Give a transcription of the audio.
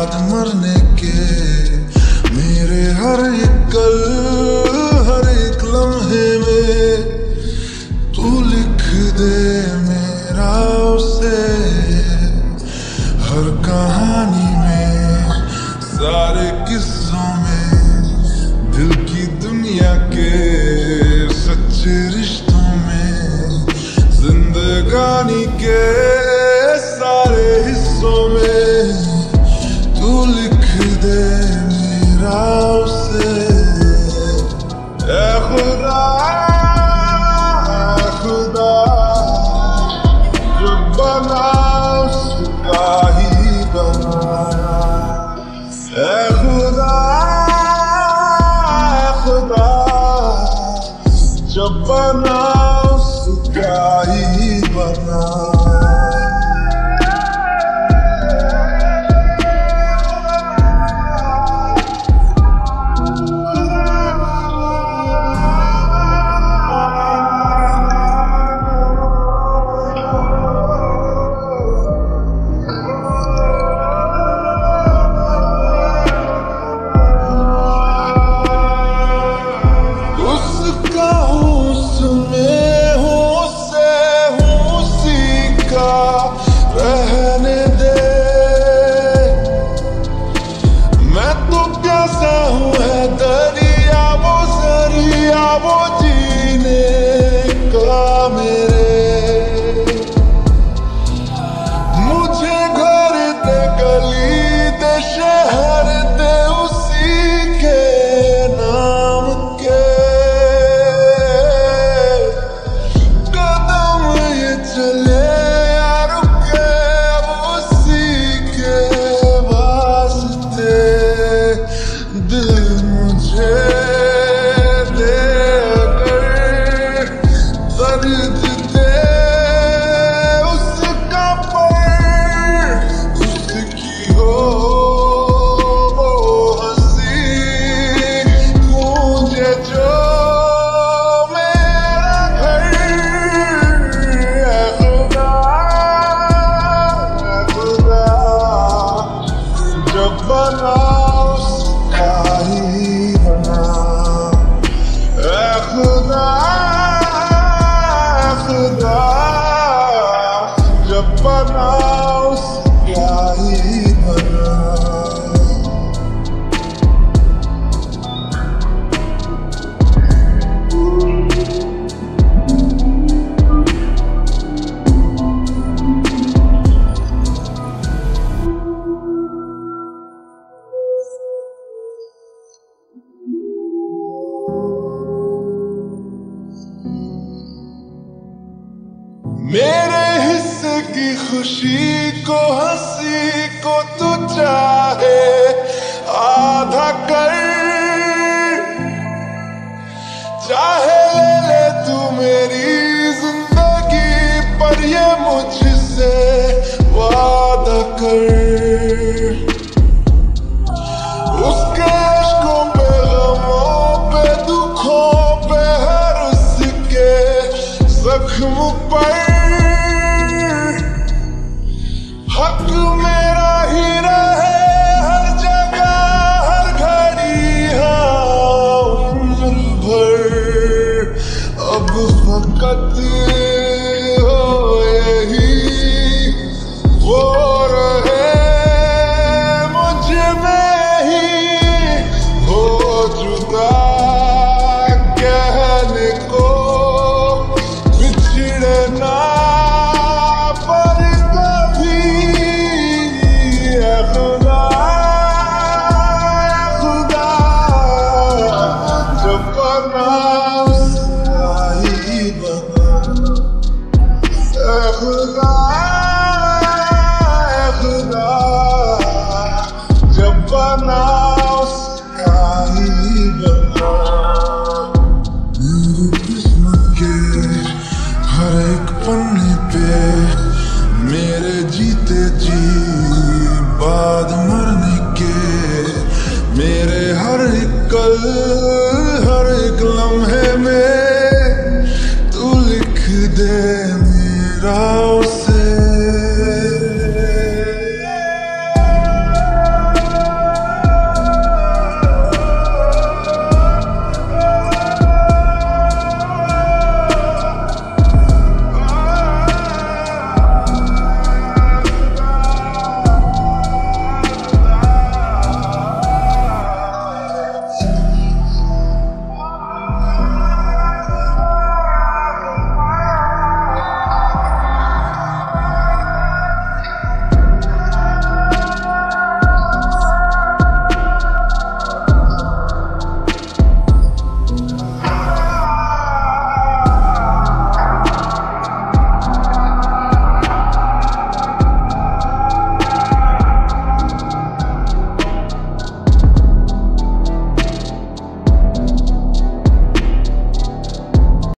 बाद मरने के, मेरे हर एक कल हर एक लम्हे में तू लिख दे मेरा उसे, हर कहानी में सारे किस्सों में दिल की दुनिया के सच्चे रिश्तों में, जिंदगानी के सारे हिस्सों में तू लिख दे मेरा उसे। ऐ खुदा खुदा जो बना उसका ही बनाया, ऐ खुदा खुदा जो बना उसका ही बनाया। वो जीने का मेरे, मुझे घर दे गली दे शहर दे उसी के नाम के, कदम ये चले या रुके उसी के वास्ते, दिल मुझे दर्द दे उसका पर उसकी हो वो हंसी, मुझे जो मेरा घर, ऐ खुदा खुदा जब बना उसका ही बना, ऐ खुदा जब बना उसका ही बना। मेरे हिस्से की खुशी को हंसी को तू चाहे आधा कर, चाहे ले ले तू मेरी जिंदगी पर ये मुझसे वादा कर, उसके इश्कों पे गमों पे दुखों पे हर उसके जख्म पर हक मेरा ही रहे हर जगह हर घड़ी, हाँ उम्र भर अब फकत हो यही वो रहे मुझ में ही हो जुदा, कहने को बिछड़ना पन्ने पे मेरे जीते जी बाद मरने के, मेरे हर एक कल